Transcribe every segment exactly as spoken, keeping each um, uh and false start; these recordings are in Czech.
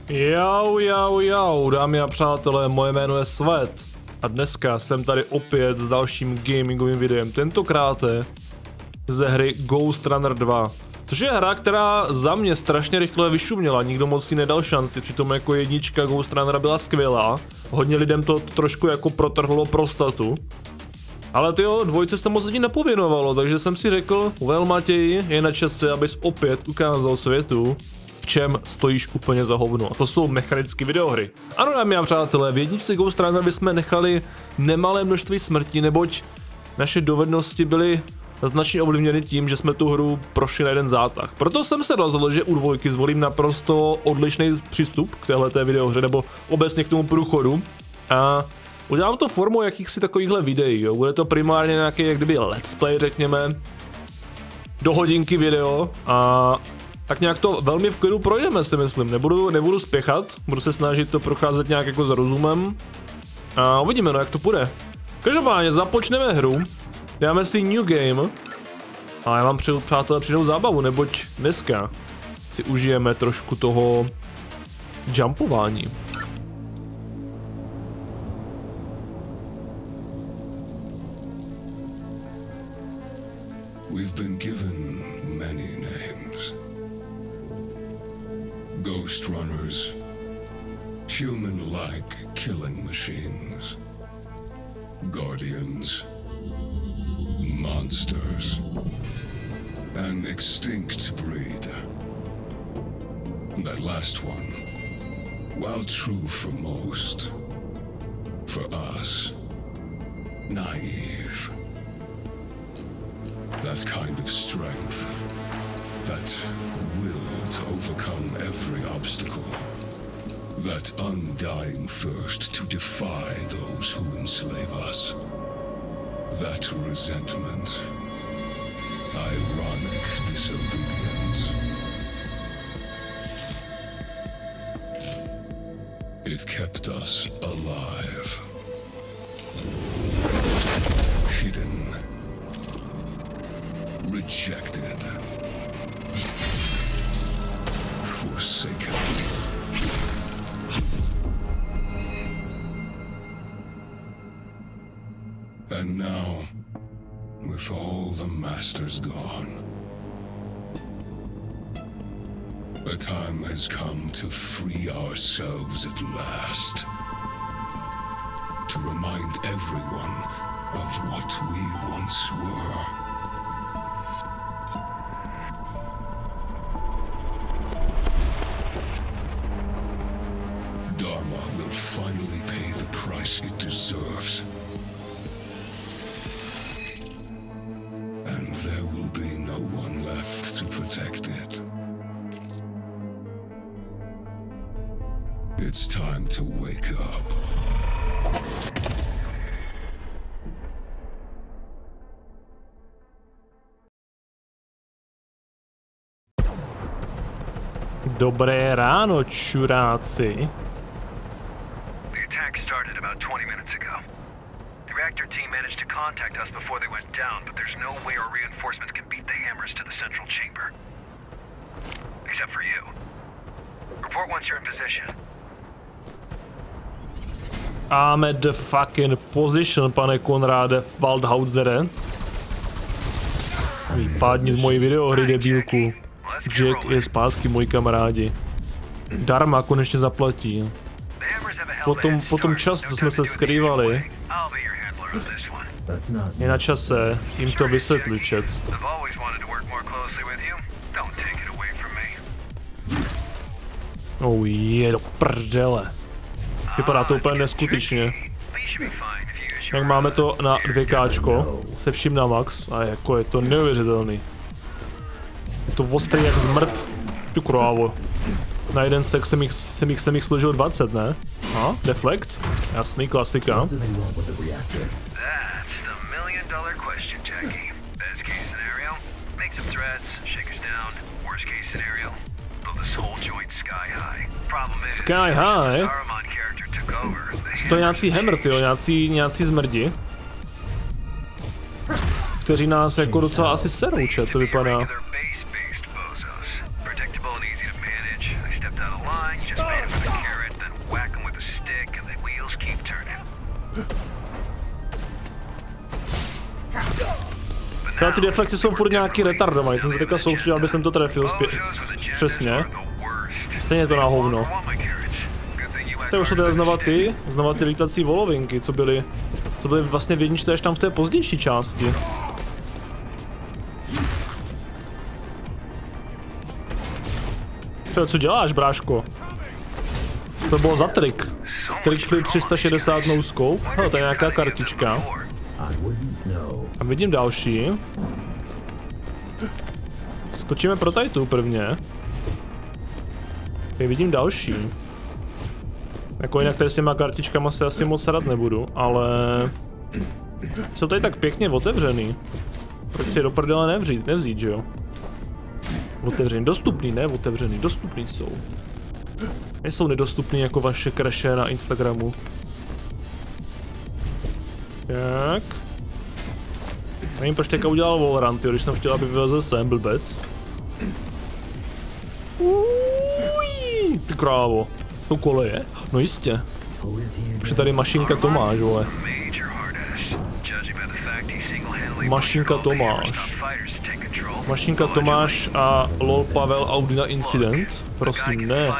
Jau, jau, jau, dámy a přátelé, moje jméno je Svet a dneska jsem tady opět s dalším gamingovým videem, tentokrát ze hry Ghost Runner dva, což je hra, která za mě strašně rychle vyšuměla, nikdo moc si nedal šanci, přitom jako jednička Ghost Runnera byla skvělá, hodně lidem to trošku jako protrhlo prostatu, ale tyjo, dvojce se moc lidí nepověnovalo, takže jsem si řekl, well Matěj, je na čase, abys opět ukázal světu, v čem stojíš úplně za hovno. A to jsou mechanické videohry. Ano, dámy a přátelé, v jedničce Ghost Runner bychom nechali nemalé množství smrtí, neboť naše dovednosti byly značně ovlivněny tím, že jsme tu hru prošli na jeden zátah. Proto jsem se rozhodl, že u dvojky zvolím naprosto odlišný přístup k téhleté videohře, nebo obecně k tomu průchodu. A udělám to formou jakýchsi takovýchhle videí, jo. Bude to primárně nějaký, jak kdyby let's play, řekněme, do hodinky video a tak nějak to velmi v klidu projdeme, si myslím. Nebudu, nebudu spěchat, budu se snažit to procházet nějak jako za rozumem a uvidíme, no, jak to půjde. Každopádně započneme hru, dáme si new game a já vám přeju, přátelé, přijnou zábavu, neboť dneska si užijeme trošku toho jumpování. We've been given many names. Ghost runners, human-like killing machines, guardians, monsters, an extinct breed. That last one, while true for most, for us, naive. That kind of strength, that will to overcome every obstacle, that undying thirst to defy those who enslave us, that resentment, ironic disobedience. It kept us alive, hidden, rejected, forsaken. And now, with all the masters gone, a time has come to free ourselves at last. To remind everyone of what we once were. Dharma will finally pay the price it deserves. And there will be no one left to protect it. It's time to wake up. Dobré ráno, čuráci. The attack started about twenty minutes ago. The reactor team managed to contact us before they went down, but there's no way our reinforcements can beat the hammers to the central chamber. Except for you. Report once you're in position. I'm at the fucking position, pane Konráde Waldhausere. Vypádni z mojí videohry, debílku. Jack je zpátky, moji kamarádi. Dharma konečně zaplatí. Potom, potom čas, co jsme se skrývali, je na čase jim to vysvětlit, chat. Oh je, do prdele. Vypadá to úplně neskutečně. Jak máme to na dvě káčko, se vším na max, a jako je to neuvěřitelný. Je to ostrý jak zmrt. Tu krávo. Na jeden sek jsem jich, jsem jich, jsem jich složil dvacet, ne? A? Deflect? Jasný, klasika. Sky High? To je nějaký hammer, tyjo, nějací, nějací zmrdi. Kteří nás jako docela asi serou, chat, to vypadá. Teda ty deflexy jsou furt nějaký retardovaný, jsem se teďka soustředil, aby jsem to trefil zpě přesně. Stejně to na hovno. To už jsou teda znova ty, znova ty lítací volovinky, co byly, co byly vlastně v jedničce až tam v té pozdější části. To co děláš, bráško? To bylo za trik. Trik flip tři sta šedesát no scope. Hele, to je nějaká kartička. A vidím další. Skočíme pro tady tu prvně. Tady vidím další. Jako jinak tady s těma kartičkama se asi moc sadat nebudu, ale... Jsou tady tak pěkně otevřený. Proč si je do prdele nevřít, nevzít, že jo? Otevřený, dostupný, ne otevřený, dostupný jsou. Nejsou nedostupný jako vaše crashe na Instagramu. Tak. Nevím, proč teďka udělal Valorant, jo, když jsem chtěl, aby vylezl sem, blbec. Uuuuj, ty krávo. To koleje? No jistě. Už je tady mašinka Tomáš, vole. Mašinka Tomáš. Mašinka Tomáš a lol Pavel Audina incident? Prosím, ne.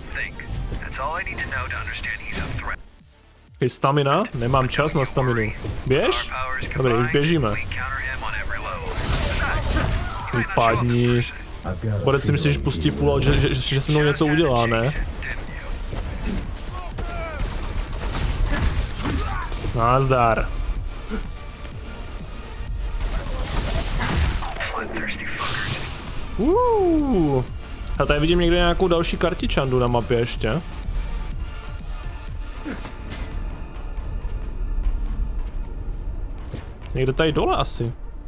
Je stamina? Nemám čas na staminu. Běž? Dobrý, už běžíme. Vypadni. Borec si myslíš, že pustí full, že, že, že, že se mnou něco udělá, ne? Nazdar. Uuuu. A tady vidím někde nějakou další kartičandu na mapě ještě. Někde tady dole asi.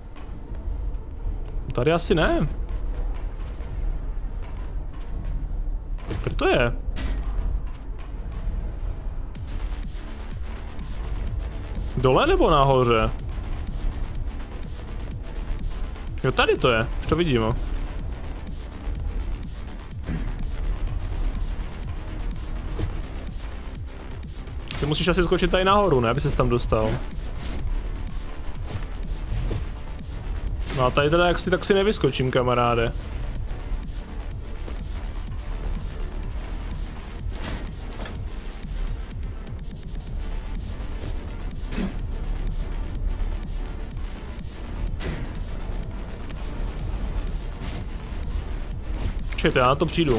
Tady asi ne. Kde to je? Dole nebo nahoře? Jo, tady to je, už to vidím. Ty musíš asi skočit tady nahoru, ne, aby ses tam dostal. No a tady teda jak si, tak si nevyskočím, kamaráde. Čekajte, já na to přijdu.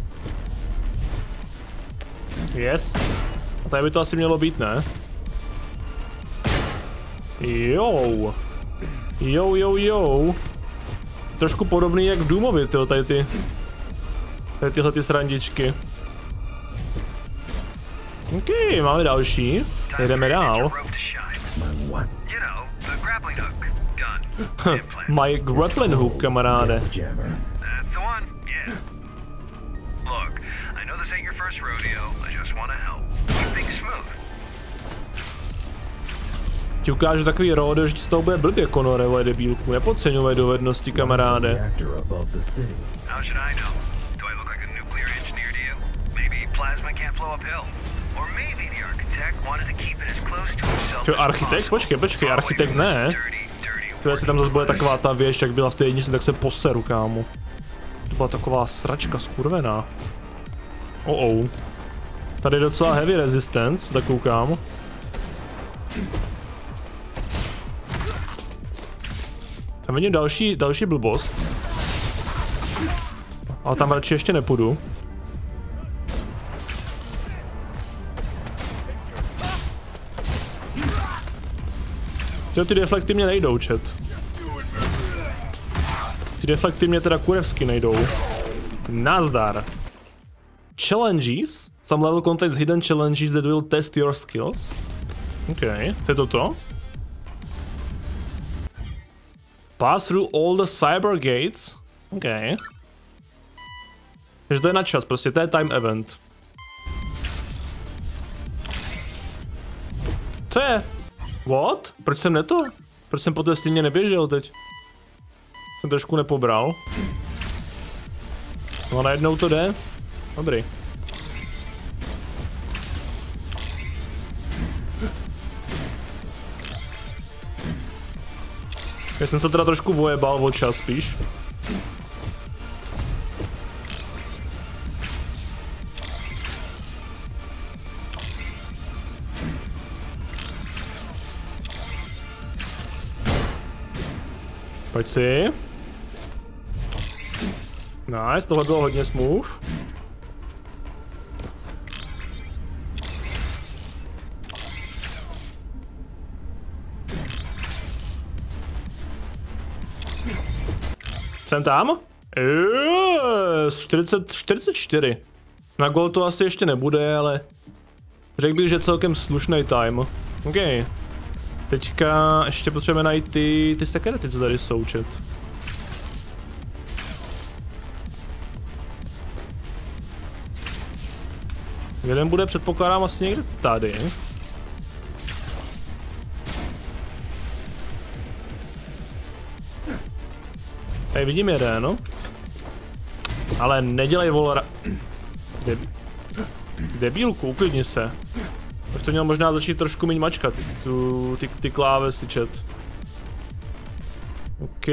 Yes. A tady by to asi mělo být, ne? Jo. Jo, jo, jo. Trošku podobný jak v Doomovi, tyjo, tady ty... Tady tyhle ty srandičky. OK, máme další. Jdeme dál. My grappling hook, kamaráde. Ti ukážu takový rodeo, že ti z toho bude blbě, Conore, vole debílku. Nepodceňuj dovednosti, kamaráde. Čo, architekt? Počkej, počkej, architekt ne. To jestli tam zase bude taková ta věž, jak byla v té jedničce, tak se poseru, kámo. To byla taková sračka skurvená. Oh oh. Tady je docela heavy resistance, tak koukám. Tam vidím další, další blbost. Ale tam radši ještě nepůjdu. Jo, ty deflekty mě nejdou, chat. Ty deflekty mě teda kurevsky nejdou. Nazdar. Challenges. Some level contains hidden challenges that will test your skills. OK, to je toto. Pass through all the cyber gates. OK. Takže to je na čas, prostě to je time event. Co je? What? Proč jsem neto? Proč jsem po té stěně neběžel teď? Jsem trošku nepobral. No a najednou to jde. Dobrý. Já jsem se teda trošku vojebal o čas spíš. Pojď si. Nice, tohle bylo hodně smooth. Jsem tam? Yes, čtyřicet, čtyřicet čtyři. Na gol to asi ještě nebude, ale řekl bych, že celkem slušný time. OK. Teďka ještě potřebujeme najít ty, ty sekrety, co tady jsou, chat. Jeden bude, předpokládám, asi někde tady. Tady vidím jeden, no. Ale nedělej volra... Debi... Debílku, uklidni se. Už to měl možná začít trošku méně mačkat, tu, ty, ty klávesy, chat. OK.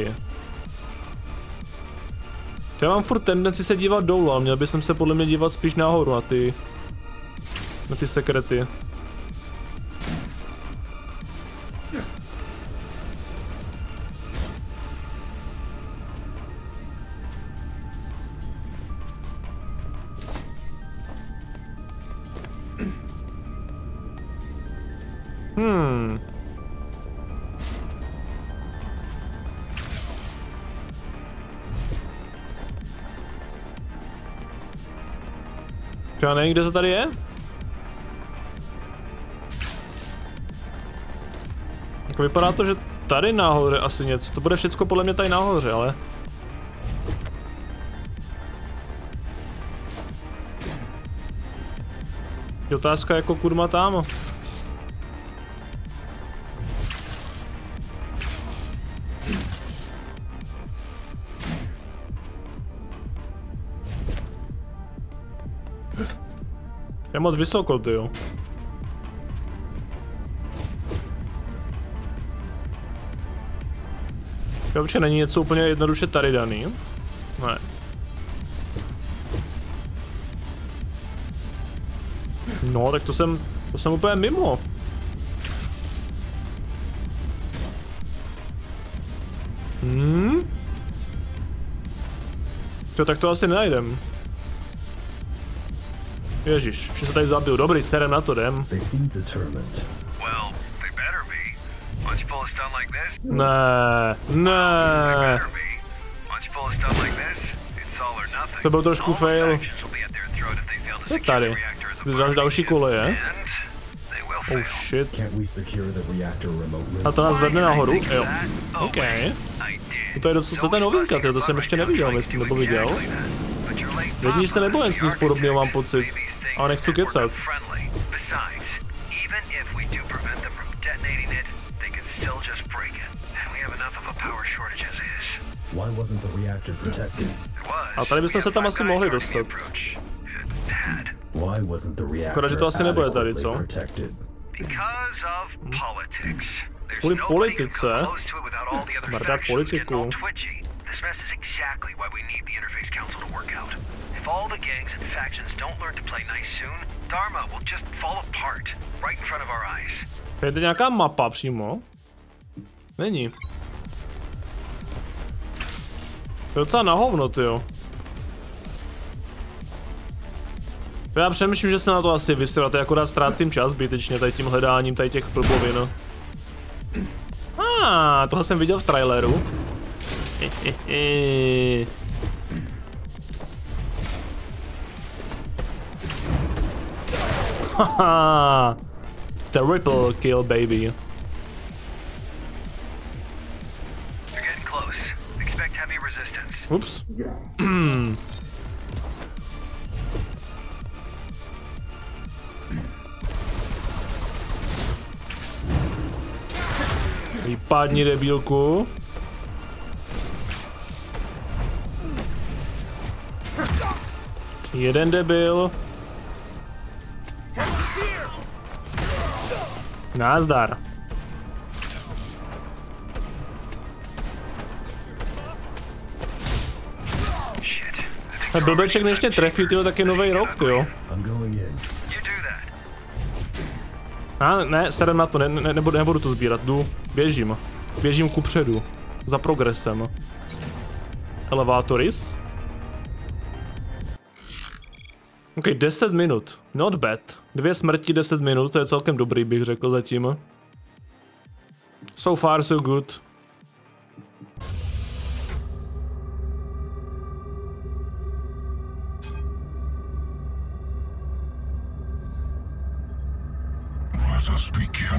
Já mám furt tendenci se dívat dolů, ale měl bych se podle mě dívat spíš nahoru na ty... Na ty sekrety. Hmm. Já nevím, kde to tady je? Jako vypadá to, že tady nahoře asi něco. To bude všecko podle mě tady nahoře, ale... Je otázka jako kurma tam. Je moc vysoko, tyjo. Jo, určitě není něco úplně jednoduše tady daný. Ne. No, tak to jsem, to jsem úplně mimo. Hmm? Jo, tak to asi nenajdem. Ježiš, že se tady zabil. Dobrý, serem na to jdem. Ne, ne. To byl trošku fail. Co je tady? Dáš další kolo, je? Oh shit. A to nás vedne nahoru? Jo. OK. To je docela, to je novinka, tyjo, to jsem ještě neviděl, myslím, nebo viděl. Jedni jste nebyl jen nic podobného, mám pocit. Ale nechci kecat. A tady bychom se tam asi mohli dostat. Akorát, že to asi nebude tady, co? Kvůli politice? Bardák politiku. This mess is exactly why we need the Interface Council to work out. If all the gangs and factions don't learn to play nice soon, Dharma will just fall apart right in front of our eyes. Je to nějaká mapa přímo? Není. To je docela na hovno, tyjo. Já přemýšlím, že se na to asi vysvětlat, já akorát ztrácím čas zbytečně tady tím hledáním tady těch blbovin. Ah, tohle jsem viděl v traileru. Haha. Triple kill, baby. Ups. Vypadni, debílku. Jeden debil. Nazdar. A blbeček než tě trefí, tyjo, tak je novej rok, tyjo. A ne, sedem na to, ne, ne, nebudu, nebudu to sbírat, jdu, běžím. Běžím kupředu. Za progresem. Elevatoris. Ok, deset minut. Not bad. Dvě smrti, deset minut, to je celkem dobrý, bych řekl zatím. So far, so good. Let us begin.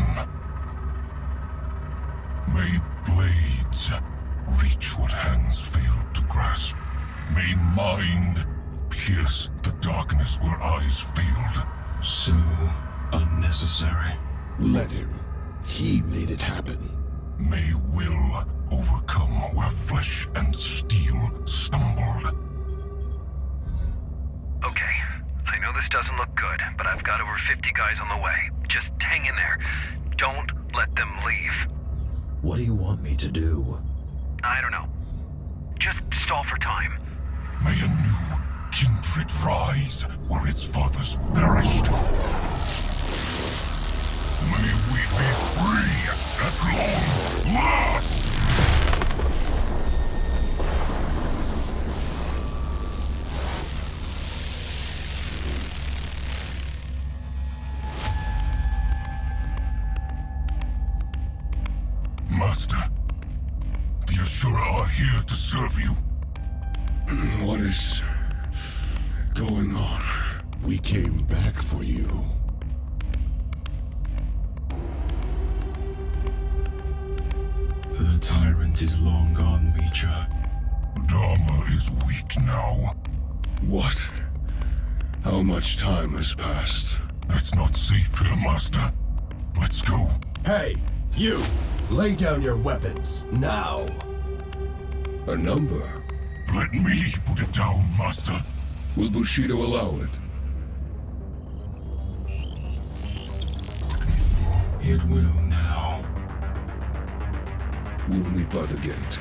May blades reach what hands failed to grasp. May mind pierce the darkness where eyes failed. So unnecessary. Let him. He made it happen. May will overcome where flesh and steel stumbled. Okay, I know this doesn't look good, but I've got over fifty guys on the way. Just hang in there. Don't let them leave. What do you want me to do? I don't know. Just stall for time. May a new kindred rise where its fathers perished. May we be free at long last! Master, the Ashura are here to serve you. What is going on? We came back for you. The tyrant is long gone, Mitra. Dharma is weak now. What? How much time has passed? It's not safe here, Master. Let's go. Hey, you! Lay down your weapons, now! A number? Let me put it down, Master. Will Bushido allow it? It will now. We'll meet by the gate.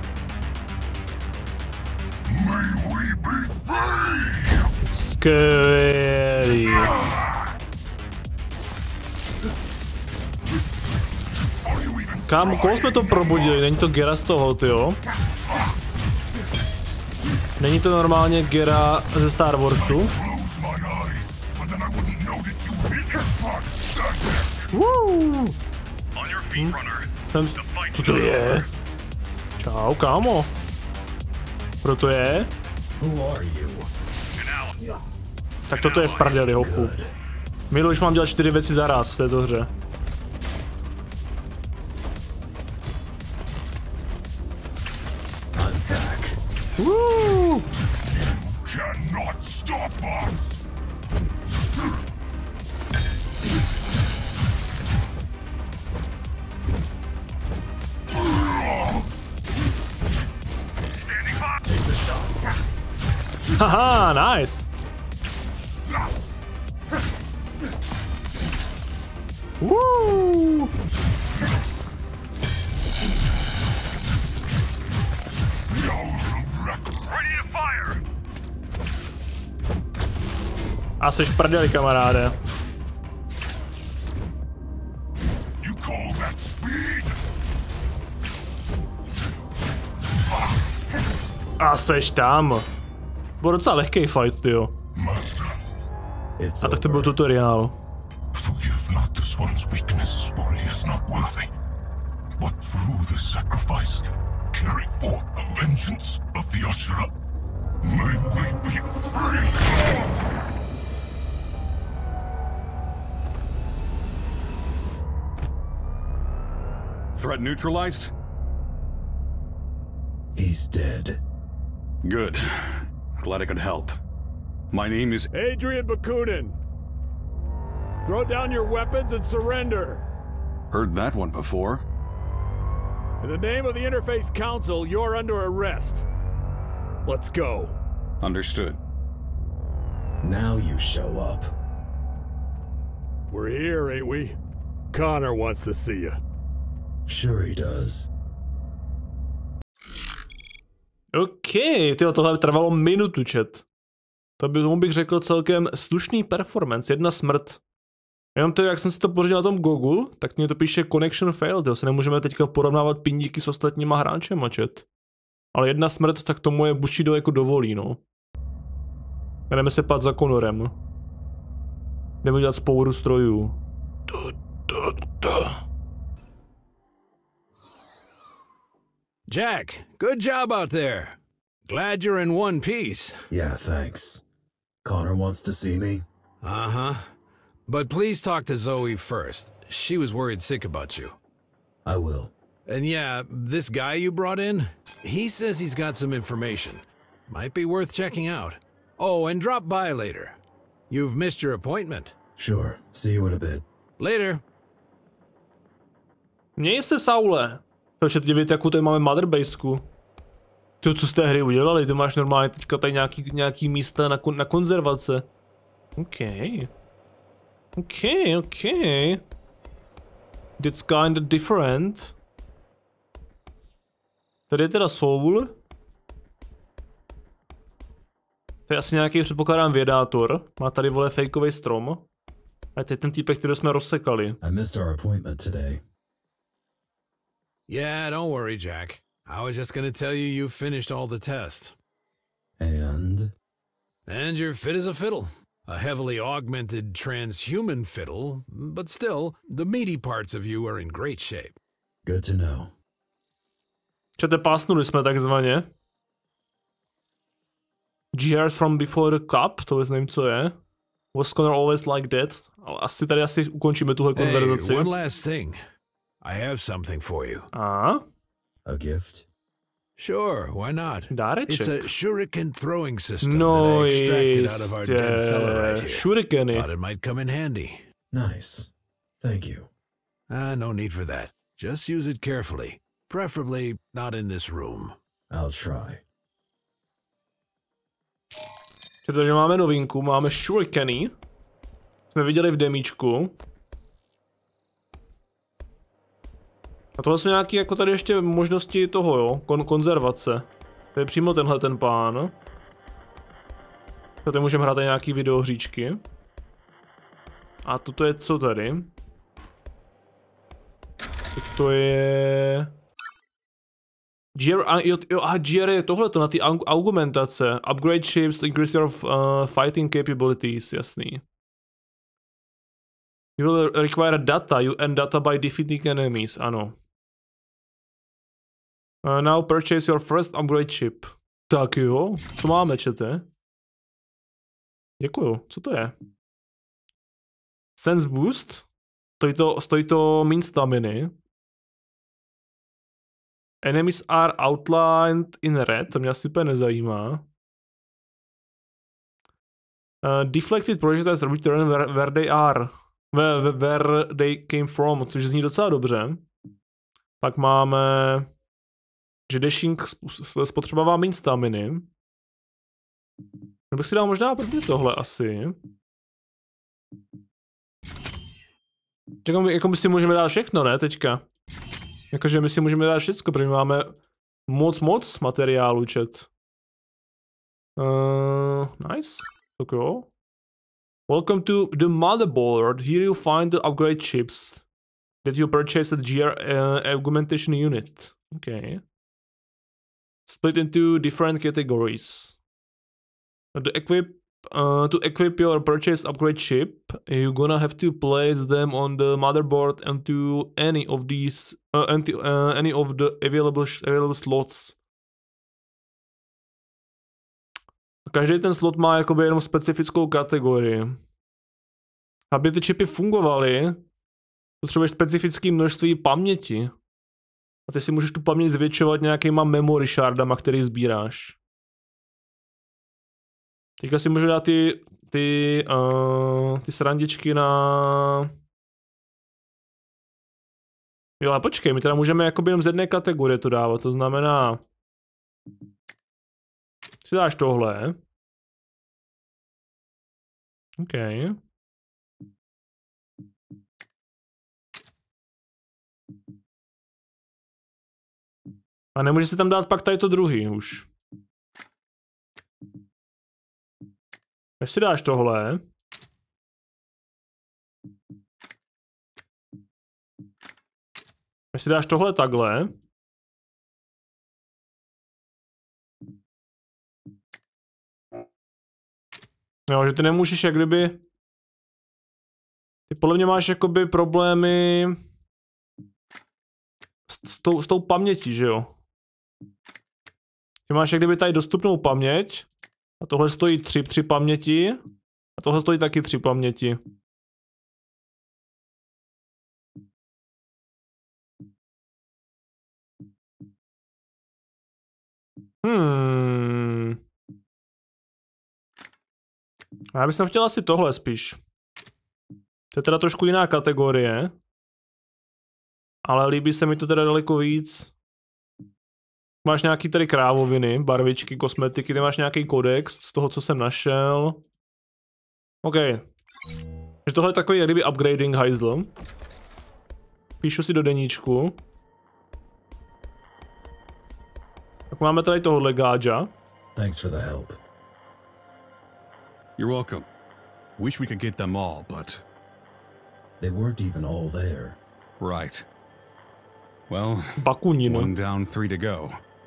May we be free! Skvělý. Kam, koho jsme to probudili? Není to Gera z toho, tyjo? Není to normálně Gera ze Star Warsu? Woo! Jsem... Co to je? Čau, kámo. Proto je? Tak toto je v prdeli, hochu. Milu, už mám dělat čtyři věci zaraz v této hře. Woo! Cannot stop us! Standing by. Take the shot. Haha, nice. Woo! Ready to fire. A jsi v prdeli, kamaráde. You call that speed? A seš tam. Byl docela lehký fight, tyjo. Master, A tak to byl tutoriál. forgive not this one's weakness, for he is not worthy. But through this sacrifice, carry forth the vengeance of the Ashura. May we be free! Threat neutralized? He's dead. Good. Glad I could help. My name is... Adrian Bakunin! Throw down your weapons and surrender! Heard that one before. In the name of the Interface Council, you're under arrest. Let's go. Understood. Now you show up. We're here, ain't we? Connor wants to see you. Sure he does. OK, tyjo, tohle trvalo minutu, chat. To by, tomu bych řekl celkem slušný performance, jedna smrt. Jenom to, jak jsem si to pořídil na tom Google, tak mě to píše connection failed, jo, se nemůžeme teďka porovnávat pindíky s ostatníma hráčema, chat. Ale jedna smrt, tak tomu je Bushido jako dovolí, no. Jdeme se pát za Connorem. Jdeme dělat spouru strojů. Da, da, da. Jack, good job out there. Glad you're in one piece. Yeah, thanks. Connor wants to see me? Uh-huh. But please talk to Zoe first. She was worried sick about you. I will. And yeah, this guy you brought in, he says he's got some information. Might be worth checking out. Oh, and drop by later. You've missed your appointment. Sure. See you in a bit. Later. Měj se, Saule. Takže dívejte, jakou tady máme motherbasku. Ty, co z té hry udělali, ty máš normálně teďka tady nějaký, nějaký místa na, kon, na konzervace. OK. OK, OK. That's kinda different. Tady je teda Soul. To je asi nějaký, předpokládám, vědátor. Má tady, vole, fejkový strom. A to je ten týpek, který jsme rozsekali. I missed our appointment today. Yeah, don't worry, Jack. I was just gonna tell you you finished all the tests. And? And you're fit as a fiddle. A heavily augmented transhuman fiddle, but still, the meaty parts of you are in great shape. Good to know. Čete, pásnuli jsme takzvaně. G Rs from before the cup, to vůbec nevím, co je. Was Connor always like that? Ale asi tady asi ukončíme tuhle konverzaci. Hey, one last thing. I have something for you. A? A gift? Sure, why not? Dáreček. It's a shuriken throwing system No, that I extracted out of our dead fella right here. Shurikeny. Thought it might come in handy. Nice. Thank you. Ah, no need for that. Just use it carefully. Preferably not in this room. I'll try. Takže máme novinku, máme shurikeny. Jsme viděli v demíčku. A tohle jsou nějaké jako tady ještě možnosti toho, jo, Kon konzervace. To je přímo tenhle ten pán. Tady můžeme hrát nějaký videohříčky. A toto je co tady? To je... G R, a, jo, jo, a G R je tohleto na ty augmentace. Upgrade ships to increase your uh, fighting capabilities, jasný. You will require data, you earn data by defeating enemies, ano. Uh, now purchase your first upgrade ship. Tak jo, co máme, čete? Děkuju, co to je? Sense boost? Stojí to, stojí to min staminy. Enemies are outlined in red, to mě asi úplně nezajímá. Uh, deflected projectiles return where, where they are. Where, where they came from, což zní docela dobře. Pak máme... že dashing spotřebovává méně staminy. Bych si dal možná první tohle asi. Čekám, jako my si můžeme dát všechno, ne, teďka? Jakože my si můžeme dát všechno, protože máme moc, moc materiálu, chat. Uh, nice. Tak jo. Welcome to the motherboard. Here you find the upgrade chips that you purchased at G R uh, augmentation unit. Okay. Split into different categories. The equip uh, to equip your purchased upgrade chip, you're gonna have to place them on the motherboard into any of these, uh, into, uh, any of the available available slots. Každý ten slot má jakoby jenom specifickou kategorii. Aby ty čipy fungovaly, potřebuješ specifické množství paměti. A ty si můžeš tu paměť zvětšovat nějakýma memory shardama, který sbíráš. Teďka si můžu dát ty, ty, uh, ty srandičky na... Jo, ale počkej, my teda můžeme jakoby jenom z jedné kategorie to dávat, to znamená... Si dáš tohle. OK. A nemůže si tam dát pak tady to druhý už. Když si dáš tohle. Když si dáš tohle takhle. Jo, že ty nemůžeš jak kdyby... Ty podle mě máš jakoby problémy... S, s, tou, s tou pamětí, že jo? Ty máš jak kdyby tady dostupnou paměť. A tohle stojí tři, tři paměti. A tohle stojí taky tři paměti. Hmm. Já bych chtěl asi tohle spíš. To je teda trošku jiná kategorie. Ale líbí se mi to teda daleko víc. Máš nějaký tady krávoviny, barvičky, kosmetiky, ty máš nějaký kodex z toho, co jsem našel. OK. Takže tohle je takový jak kdyby upgrading hajzl. Píšu si do deníčku. Tak máme tady tohohle gáďa. Thanks for the help. You're welcome. Wish we could get them all, but... They weren't even all there. Right. Well, Bakunin. one down, three to go.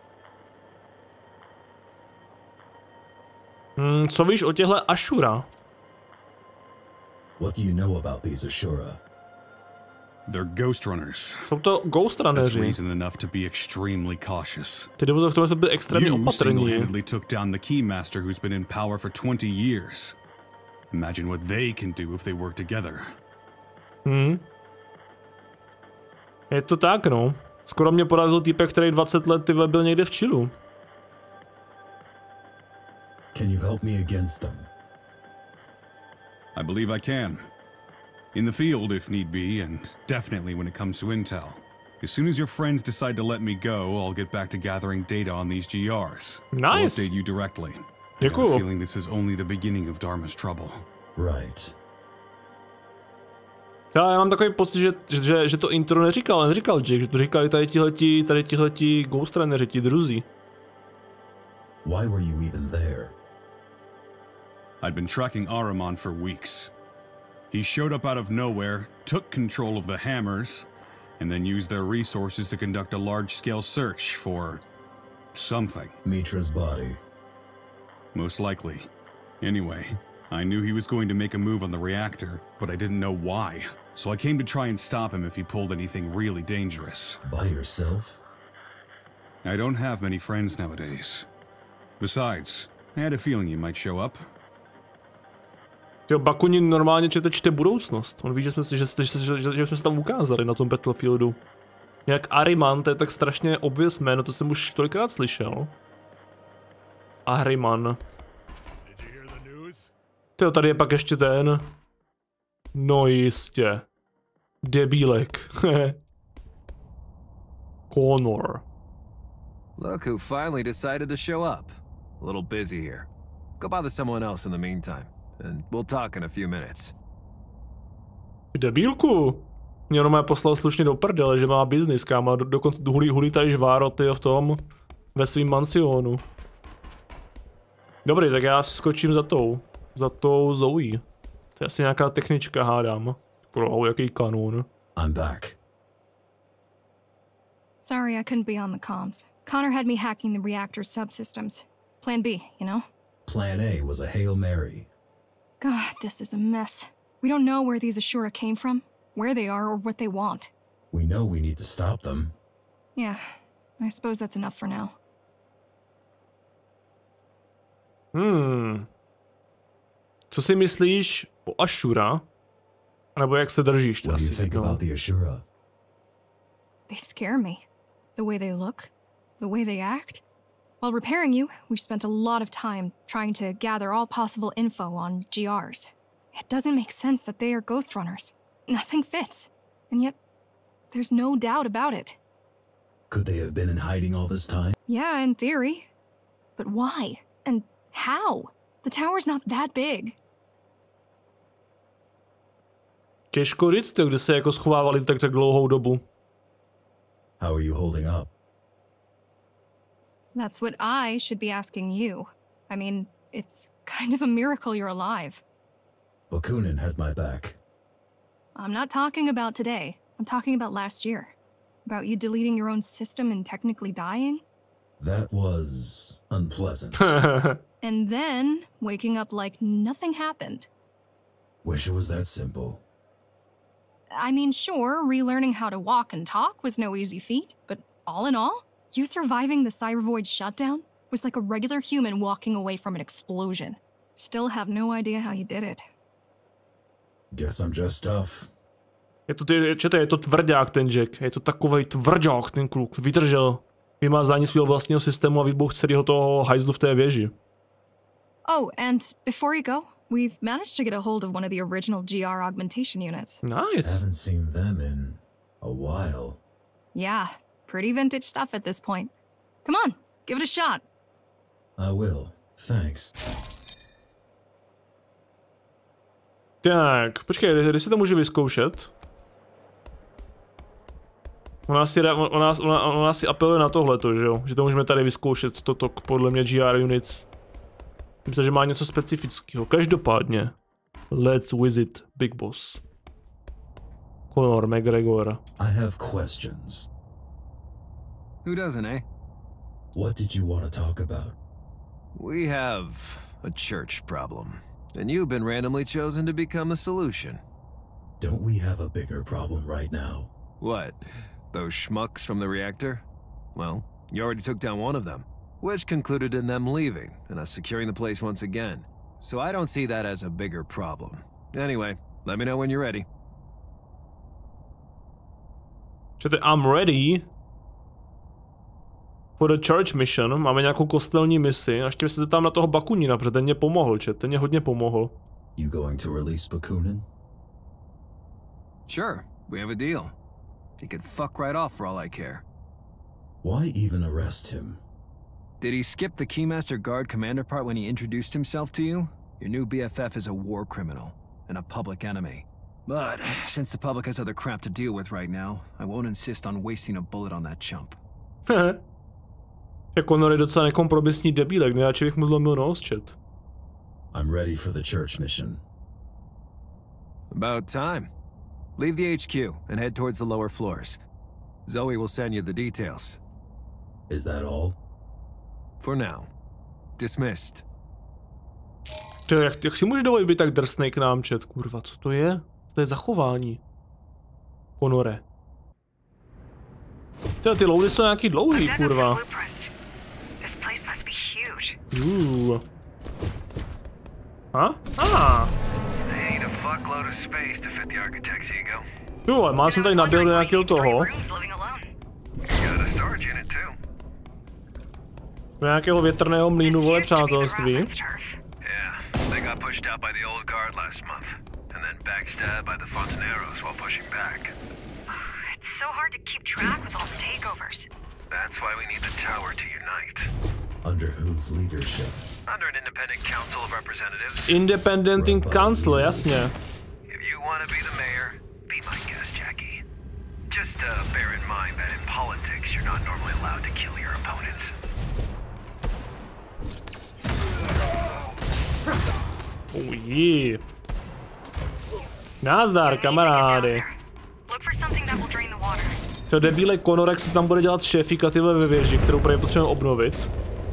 Hmm, co víš o těhle Ashura? What do you know about these Ashura? They're ghost runners. Jsou to ghost That's runneři. reason enough to be extremely cautious. Ty důvody, které jsou byli extrémně You opatrní. single-handedly took down the Keymaster who's been in power for twenty years. Imagine what they can do if they work together. Hmm. Je to tak, no. Skoro mě porazil týpek, který dvacet let tyhle byl někde v čilu. Can you help me against them? I believe I can. In the field, if need be, and definitely when it comes to intel. As soon as your friends decide to let me go, I'll get back to gathering data on these G Rs. I'll Nice. update you directly. I got Děkuju. a feeling this is only the beginning of Dharma's trouble. Right. Já, já mám takový pocit, že, že, že to intro neříkal, ale neříkal Jake, že to říkali tady tihleti, tady tihleti ghost runneři, ti druzí. Why were you even there? I'd been tracking Ahriman for weeks. He showed up out of nowhere, took control of the Hammers, and then used their resources to conduct a large-scale search for... something. Mitra's body. Most likely. Anyway, I knew he was going to make a move on the reactor, but I didn't know why. So I came to try and stop him if he pulled anything really dangerous. By yourself? I don't have many friends nowadays. Besides, I had a feeling you might show up. Jo, Bakunin normálně čete, čte budoucnost. On ví, že jsme, si, že, že, že, že, že jsme se tam ukázali na tom Battlefieldu. Nějak Ahriman, to je tak strašně obvious jméno, to jsem už tolikrát slyšel. Ahriman. Tyjo, tady je pak ještě ten. No jistě. Debílek. Connor. Look who finally decided to show up. A little busy here. Go bother someone else in the meantime, and we'll talk in a few minutes. Debílku! Mě jenom poslal slušně do prdele, že má biznis, kámo, do, dokonce hulí, hulí tady žváro, tyjo, v tom, ve svým mansionu. Dobrý, tak já si skočím za tou, za tou Zoe. To je asi nějaká technička, hádám. Pro jaký kanón. I'm back. Sorry I couldn't be on the comms. Connor had me hacking the reactor's subsystems. Plan B, you know? Plan A was a Hail Mary. God, this is a mess. We don't know where these Ashura came from, where they are, or what they want. We know we need to stop them. Yeah, I suppose that's enough for now. Hmm. Co si myslíš o Ashura? Nebo jak se držíš? What do you Asi, think no. about the Ashura? They scare me. The way they look, the way they act. While repairing you, we spent a lot of time trying to gather all possible info on G Rs. It doesn't make sense that they are ghost runners. Nothing fits. And yet, there's no doubt about it. Could they have been in hiding all this time? Yeah, in theory. But why? And how? The tower's not that big. Těžko říct, to, kde se jako schovávali tak tak dlouhou dobu. How are you holding up? That's what I should be asking you. I mean, It's kind of a miracle you're alive. Bakunin had my back. I'm not talking about today. I'm talking about last year. About you deleting your own system and technically dying. That was unpleasant. And then waking up like nothing happened. Wish it was that simple. I mean, sure, relearning how to walk and talk was no easy feat, but all in all, you surviving the Cybervoid shutdown was like a regular human walking away from an explosion. Still have no idea how you did it. Guess I'm just tough. Je to, ty, čete, je to tvrdák ten Jack, je to takovej tvrdák ten kluk, vydržel vymazání svého vlastního systému a výbuch celého toho hajzlu v té věži. Oh, and before you go, we've managed to get a hold of one of the original G R augmentation units. Nice. Haven't seen them in a while. Yeah, pretty vintage stuff at this point. Come on, give it a shot. I will, thanks. Tak, počkej, kdy si to můžu vyzkoušet? Ona si, ona, ona, ona si apeluje na tohleto, že jo? Že to můžeme tady vyzkoušet, toto podle mě G R units. Myslím, že má něco specifického. Každopádně, let's visit Big Boss. Conor McGregor. I have questions. Who doesn't, eh? What did you want to talk about? We have a church problem, and you've been randomly chosen to become the solution. Don't we have a bigger problem right now? What? Those schmucks from the reactor? Well, you already took down one of them, which concluded in them leaving and us securing the place once again. So I don't see that as a bigger problem. Anyway, let me know when you're ready. Čete, I'm ready for the church mission. Máme nějakou kostelní misi. A ještě se zeptám na toho Bakunina, protože ten mě pomohl, čet. Ten mě hodně pomohl. You going to release Bakunin? Sure, we have a deal. He could fuck right off for all I care. Why even arrest him? Did he skip the Keymaster Guard commander part when he introduced himself to you? Your new B F F is a war criminal and a public enemy. But since the public has other crap to deal with right now, I won't insist on wasting a bullet on that chump. Jako Conor je docela nekompromisní debílek, nejradši bych mu zlomil nos, čet. I'm ready for the church mission. About time. Leave the H Q and head towards the lower floors. Zoe will send you the details. Is that all? For now. Dismissed. Ty, jak, jak si můžeš dovolit být tak drsnej k nám, čet? Kurva, co to je? To je zachování. Conore. Ty, ty loady jsou nějaký dlouhý, kurva. Uuu. Ha? Ah. Jo, ale má jsem tady naběhl do nějakého toho. Do nějakého větrného mlýnu, vole, přátelství. Under whose leadership? Under an independent council of representatives. Independent Council, jasně. If you want to be the mayor, be my guest, Jackie. Just uh, bear in mind that in politics, you're not normally allowed to kill your opponents. Oh yeah. Nazdar, kamarády. Co debíle Conorek se tam bude dělat šéfíka tyhle ve věži, kterou právě potřebujeme obnovit.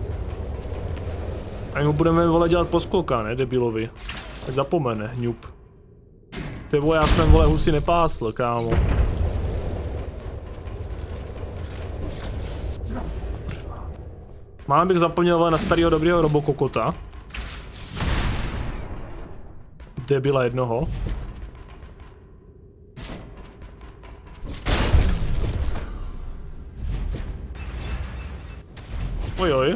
A mu budeme, vole, dělat poskoka, ne, debilovi. Ať zapomene, hňup. Ty vole, já jsem, vole, husy nepásl, kámo. Mám bych zapomněl, vole, na starého dobrýho Robokokota. Debila jednoho. Ojoj.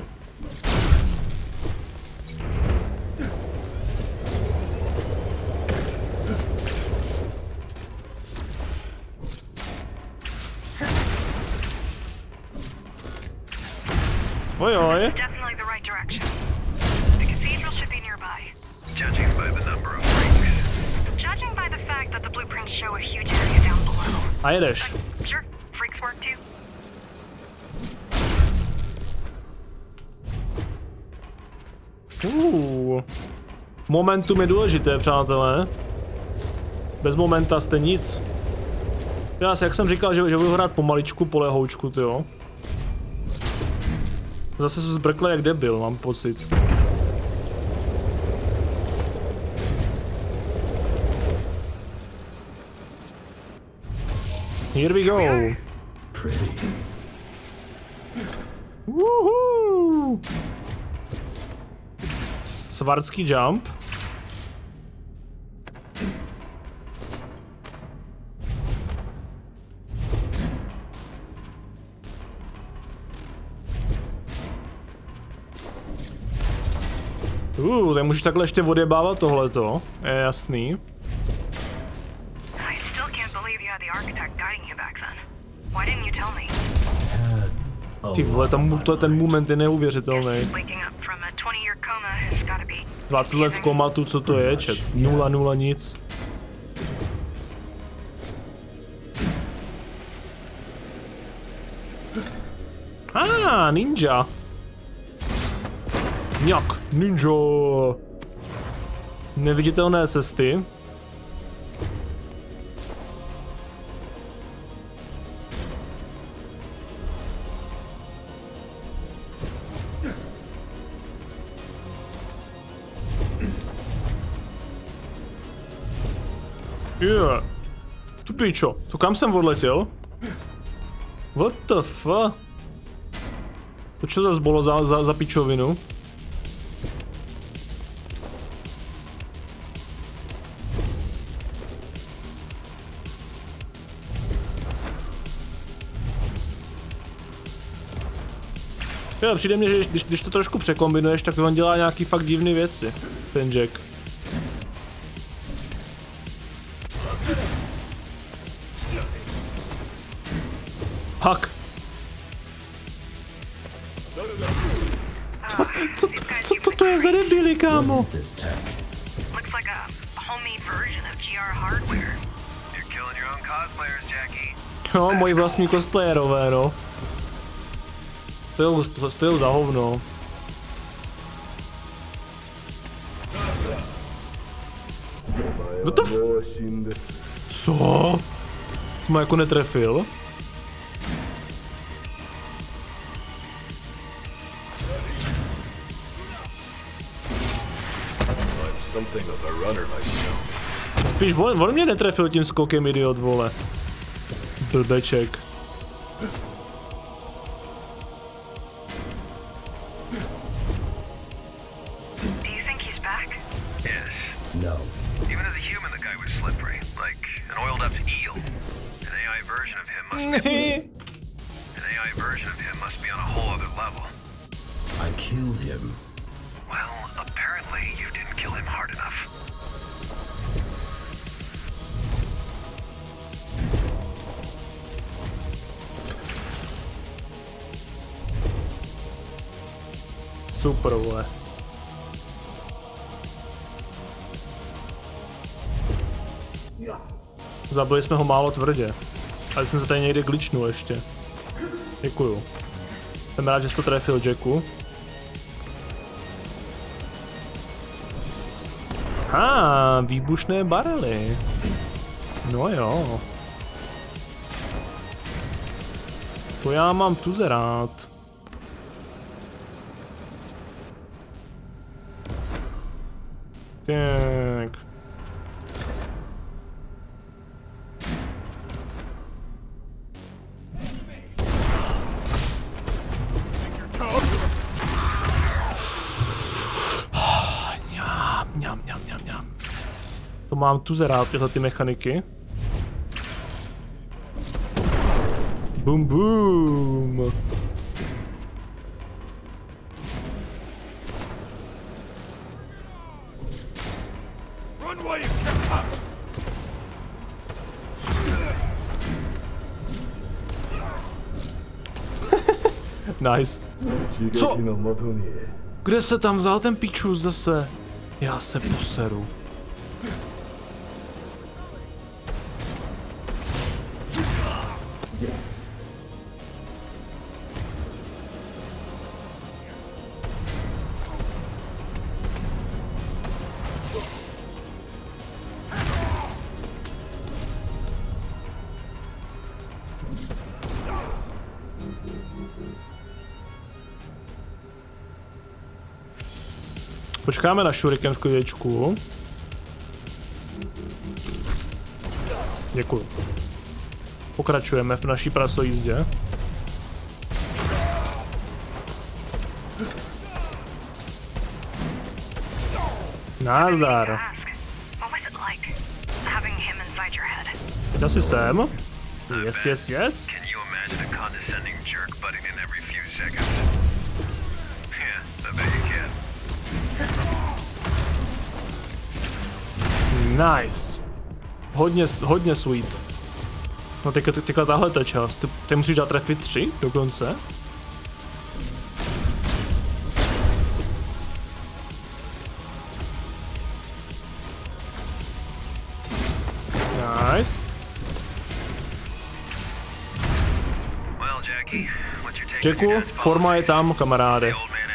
Ojoj. Definitely the right direction. The cathedral should be nearby. Judging by the number of freaks. Judging by the fact that the blueprints show a huge area down below. A jedeš. But sure, freaks work too. Uh. Momentum je důležité, přátelé. Bez momenta jste nic. Já si, jak jsem říkal, že, že budu hrát pomaličku, polehoučku, tyjo. Zase se zbrkle jak debil, mám pocit. Here we go. Woohoo! Svartský jump. Uh, tak můžeš takhle ještě odjebávat tohleto, je jasný. Ty vole, tam to, ten moment je neuvěřitelný. dvacet let v komatu, co to je, čet? Nula, nula, nic. Ah, ninja. Nějak, ninja. Neviditelné cesty. Yeah. Tu pičo, to kam jsem odletěl? What the fuck? To čo zase bylo za, za, za pičovinu? Jo, přijde mně, že když, když to trošku překombinuješ, tak on dělá nějaký fakt divný věci, ten Jack. Hak. Co, co, co, co to je za debily, kámo? Jo, moji vlastní cosplayerové, no. Stojou, stojou za hovno. What the f... Co? Jsi mu jako netrefil? Spíš on, on mě netrefil tím skokem, idiot, vole. Blbeček. No. Even as a human, the guy was slippery, like an oiled-up eel. An A I version of him must be... An A I version of him must be on a whole other level. I killed him. Well, apparently you didn't kill him hard enough. Super, vole. Zabili jsme ho málo tvrdě. Ale jsem se tady někde glitchnul ještě. Děkuju. Jsem rád, že jsi to trefil, Jacku. Ah, výbušné barely. No jo. To já mám tuze rád. Tak. Mňam, mňam, mňam, mňam. To mám tuze rád, tyhle ty mechaniky. Boom, boom. Nice. Co? Kde se tam vzal ten pičus zase? Já se poseru. Počkáme na šuriken v klidečku. Děkuju. Pokračujeme v naší prastojízdě. Nazdar. Teď asi sem. Yes, yes, yes. Nice. Hodně, hodně sweet. No teďka, teďka tahle ta část. Ty, ty musíš dát trefit tři dokonce. Nice. Jacku, forma je tam, kamaráde.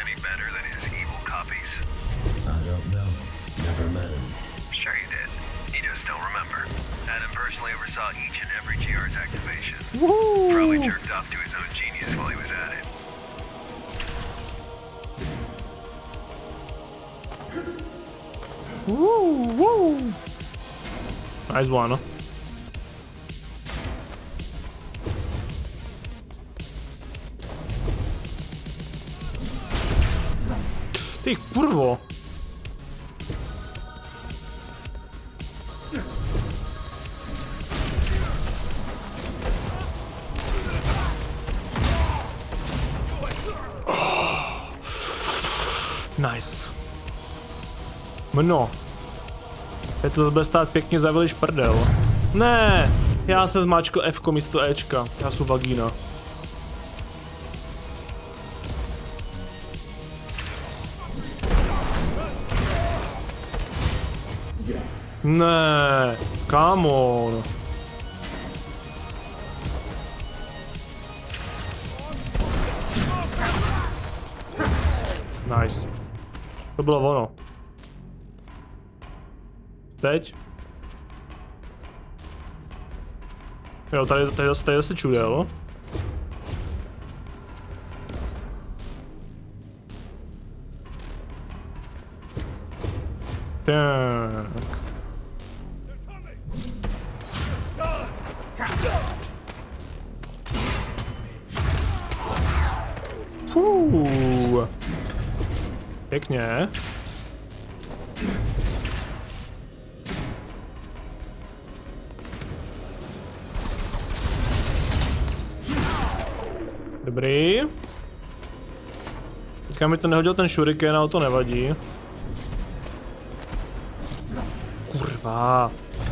Probably jerked off to his own genius while he was at it. Woo, woo. Nice one. Ty kurvo. Nice. Mno. Teď to bude stát pěkně za veliš prdel. Ne, já se zmáčkl F-ko místo Ečka. Já jsem vagína. Ne, come on. Nice. To bylo ono. Teď. Jo, tady, tady, zase, tady zase čudel. Tak. Fuuu. Pěkně. Dobrý. Teďka mi to nehodil ten šuriken, ale to nevadí. Kurva.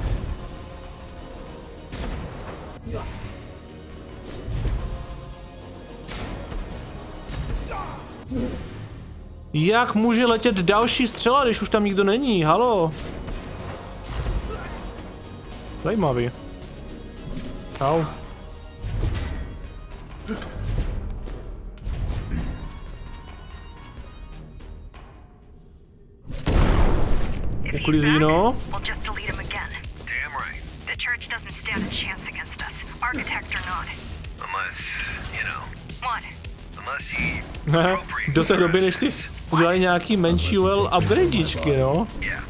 Jak může letět další střela, když už tam nikdo není? Halo? Zajímavý. Au. Uklizíno. Do té doby, než si udělají nějaký menší well upgradečky, no.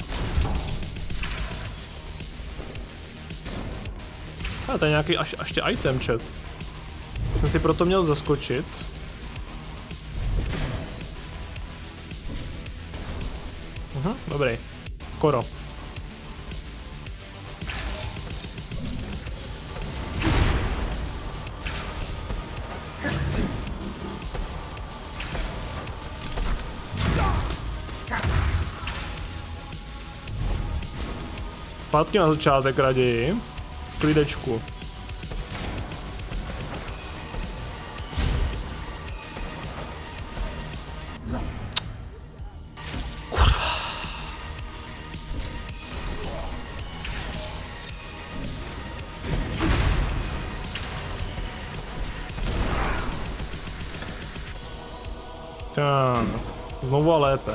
A to je nějaký až, až tě item chat. Jsem si proto měl zaskočit. Aha, dobrý. Skoro. Zpátky na začátek raději. Klidečku. Kurva. Tak, znovu a lépe.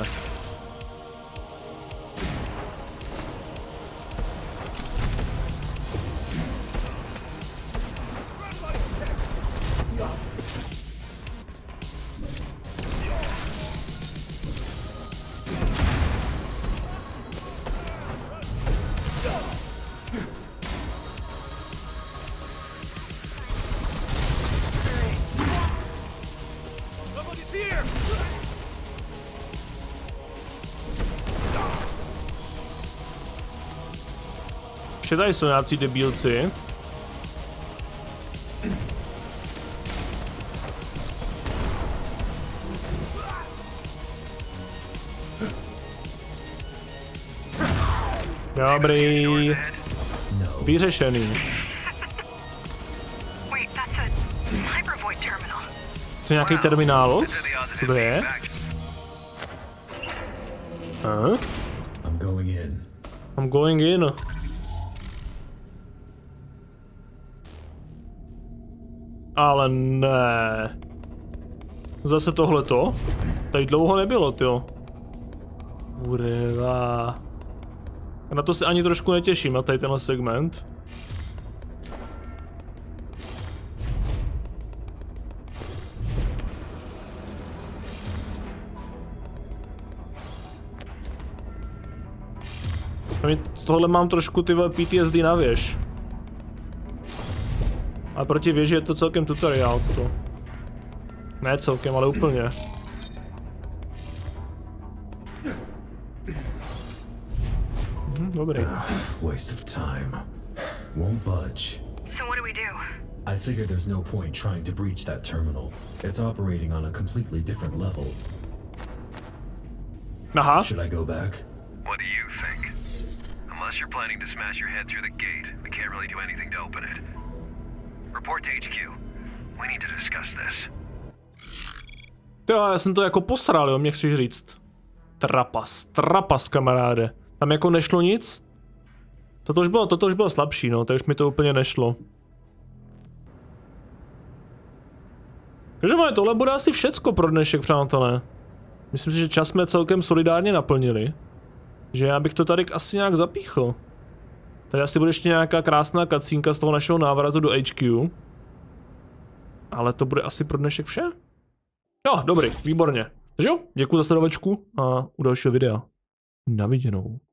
Ještě tady jsou nějací debílci. Dobrý. Vyřešený. Co nějaký terminál? Co to je? Huh? I'm going in. I'm going in. Ale ne. Zase tohleto? Tady dlouho nebylo, tyjo. Kurva. Na to se ani trošku netěším, na tady tenhle segment. Z tohohle mám trošku ty P T S D na věž. A proti věži je to celkem tutoriál toto. Ne celkem, ale úplně. Hm, dobrý. Waste of time. Won't budge. So what do we do? I figure there's no point trying to breach that terminal. It's operating on a completely different level. Aha. Should I go back? What do you think? Unless you're planning to smash your head through the gate, we can't really do anything to open it. Report to H Q. We need to discuss this. Jo, já jsem to jako posral, jo, mě chceš říct. Trapas, trapas, kamaráde. Tam jako nešlo nic? Toto už bylo, toto už bylo slabší, no, to už mi to úplně nešlo. Takže máme, tohle bude asi všecko pro dnešek, přátelé. Myslím si, že čas jsme celkem solidárně naplnili. Že já bych to tady asi nějak zapíchl. Tady asi bude ještě nějaká krásná cutscénka z toho našeho návratu do H Q. Ale to bude asi pro dnešek vše. Jo, dobrý, výborně. Takže jo, děkuji za sledovačku a u dalšího videa. Na viděnou.